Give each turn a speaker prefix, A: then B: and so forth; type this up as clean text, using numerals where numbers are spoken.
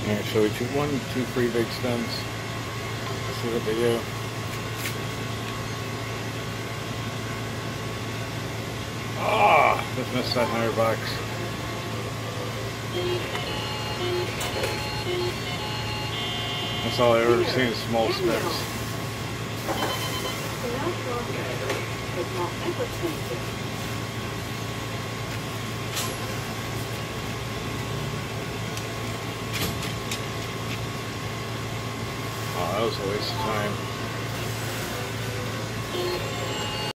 A: Here, show you two free big stems. See what they do. Ah, just missed that $100. That's all I've ever seen is small snips. Oh, that was a waste of time.